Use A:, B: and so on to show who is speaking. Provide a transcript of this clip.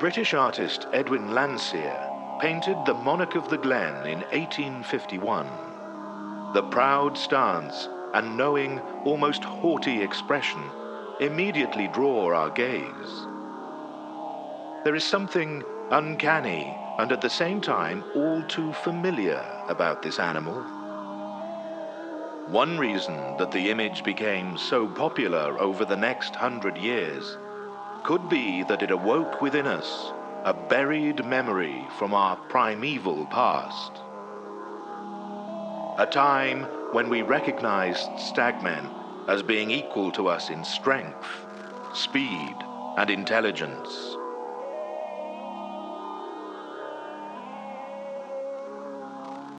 A: British artist Edwin Landseer painted the Monarch of the Glen in 1851. The proud stance and knowing, almost haughty expression immediately draw our gaze. There is something uncanny and at the same time all too familiar about this animal. One reason that the image became so popular over the next 100 years could be that it awoke within us a buried memory from our primeval past. A time when we recognized stagmen as being equal to us in strength, speed, and intelligence.